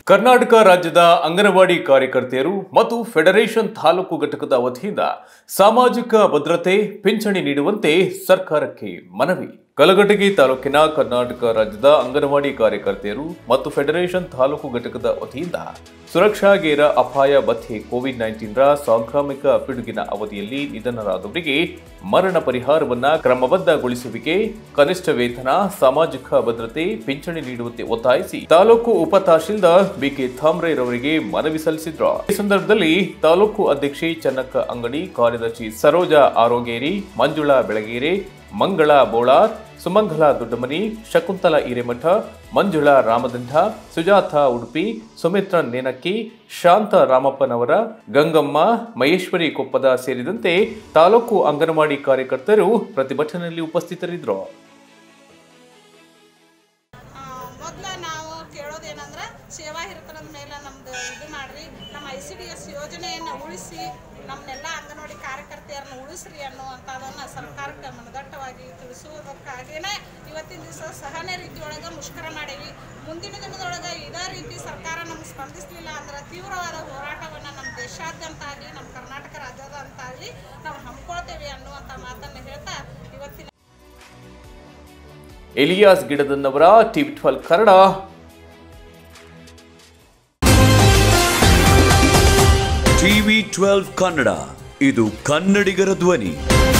ಕರ್ನಾಟಕ ರಾಜ್ಯದ ಅಂಗನವಾಡಿ ಕಾರ್ಯಕರ್ತೆಯರು ಮತ್ತು ಫೆಡರೇಷನ್ ತಾಲೂಕು ಘಟಕದ ವತಿಯಿಂದ ಸಾಮಾಜಿಕ ಭದ್ರತೆ ಪಿಂಚಣಿ ನೀಡುವಂತೆ ಸರ್ಕಾರಕ್ಕೆ ಮನವಿ. ಕಲಘಟಗಿ ತಾಲೂಕಿನ ಕರ್ನಾಟಕ ರಾಜ್ಯದ ಅಂಗನವಾಡಿ ಕಾರ್ಯಕರ್ತೆಯರು ಮತ್ತು ಫೆಡರೇಷನ್ ತಾಲೂಕು ಘಟಕದ ವತಿಯಿಂದ ಸುರಕ್ಷಾ ಗೇರ ಅಪಾಯ ಭತ್ಯೆ ಕೋವಿಡ್-19 ಸಾಂಕ್ರಾಮಿಕ ಪಿಡುಗಿನ ಅವಧಿಯಲ್ಲಿ ನಿಧನರಾದವರಿಗೆ ಮರಣ ಪರಿಹಾರವನ್ನು ಕ್ರಮಬದ್ಧಗೊಳಿಸುವಿಕೆ, ಕನಿಷ್ಠ ವೇತನ, ಸಾಮಾಜಿಕ ಭದ್ರತೆ ಪಿಂಚಣಿ ನೀಡುವಂತೆ ಒತ್ತಾಯಿಸಿ ತಾಲೂಕು ಉಪ ತಹಶೀಲ್ದಾರ್ ಬಿಕೆ ಥಾಮ್ರೆರವರಿಗೆ ಮನವಿ ಸಲ್ಲಿಸಿದ್ರು. ಈ ಸಂದರ್ಭದಲ್ಲಿ ತಾಲೂಕು ಅಧ್ಯಕ್ಷೆ ಚನ್ನಕ್ಕ ಅಂಗಡಿ, ಕಾರ್ಯದರ್ಶಿ ಸರೋಜಾ ಆರೋಗೇರಿ, ಮಂಜುಳಾ ಬೆಳಗೇರೆ, ಮಂಗಳಾ ಬೋಳಾರ್, ಸುಮಂಗಲ ದೊಡ್ಡಮನಿ, ಶಕುಂತಲಾ ಹಿರೇಮಠ, ಮಂಜುಳಾ ರಾಮದಂಡ, ಸುಜಾತಾ ಉಡುಪಿ, ಸುಮಿತ್ರ ನೇನಕ್ಕಿ, ಶಾಂತ ರಾಮಪ್ಪನವರ, ಗಂಗಮ್ಮ, ಮಹೇಶ್ವರಿ ಕೊಪ್ಪದ ಸೇರಿದಂತೆ ತಾಲೂಕು ಅಂಗನವಾಡಿ ಕಾರ್ಯಕರ್ತರು ಪ್ರತಿಭಟನೆಯಲ್ಲಿ ಉಪಸ್ಥಿತರಿದ್ದರು. ಸೇವಾ ಹಿರಿತನದ ಮೇಲೆ ನಮ್ದು ಇದು ಮಾಡ್ರಿ, ನಮ್ಮ ICDS ಯೋಜನೆಯನ್ನು ಉಳಿಸಿ ನಮ್ಮನ್ನೆಲ್ಲ ಅಂಗನವಾಡಿ ಕಾರ್ಯಕರ್ತೆಯರನ್ನು ಉಳಿಸ್ರಿ ಅನ್ನುವಂಥದ್ದನ್ನು ಸರ್ಕಾರಕ್ಕೆ ಮನದಟ್ಟವಾಗಿ ತಿಳಿಸುವುದಕ್ಕಾಗಿಯೇ ಇವತ್ತಿನ ದಿವಸ ಸಹನೆ ರೀತಿಯೊಳಗೆ ಮುಷ್ಕರ ಮಾಡೀವಿ. ಮುಂದಿನ ದಿನದೊಳಗೆ ಇದೇ ರೀತಿ ಸರ್ಕಾರ ನಮ್ಗೆ ಸ್ಪಂದಿಸಲಿಲ್ಲ ಅಂದ್ರೆ ತೀವ್ರವಾದ ಹೋರಾಟವನ್ನು ನಮ್ಮ ದೇಶಾದ್ಯಂತ ಆಗಲಿ ನಮ್ಮ ಕರ್ನಾಟಕ ರಾಜ್ಯದಂತ ಆಗಲಿ ನಾವು ಹಮ್ಮಿಕೊಳ್ತೇವೆ ಅನ್ನುವಂಥ ಮಾತನ್ನು ಹೇಳ್ತಾ ಇವತ್ತಿನ Elias ಗಿಡದನ್ನವರ TV12 Kannada. TV12 Kannada, ಇದು ಕನ್ನಡಿಗರ ಧ್ವನಿ.